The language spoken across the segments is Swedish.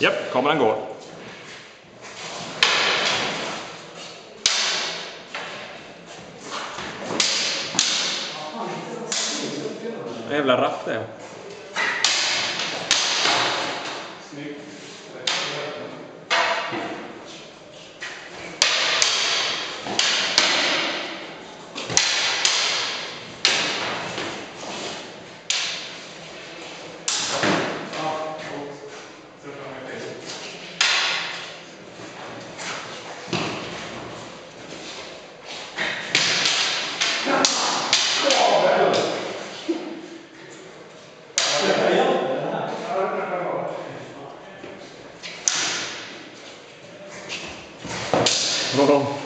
Japp, kameran går. En jävla rapp det är. Vadå?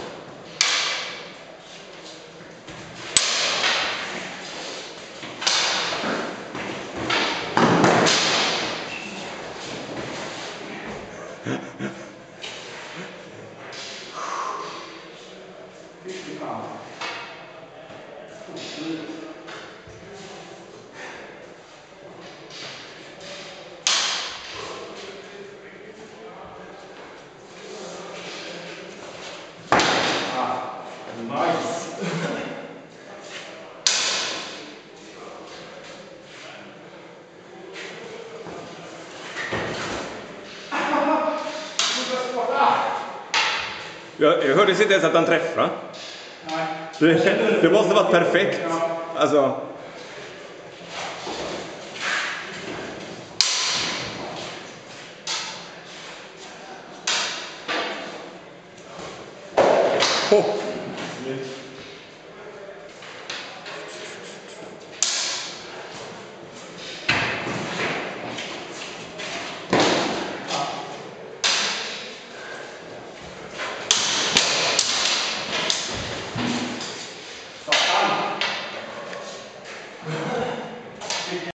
Nice. Jag hörde inte ens att han träffade. Nej. Det måste vara perfekt. Alltså. Oh.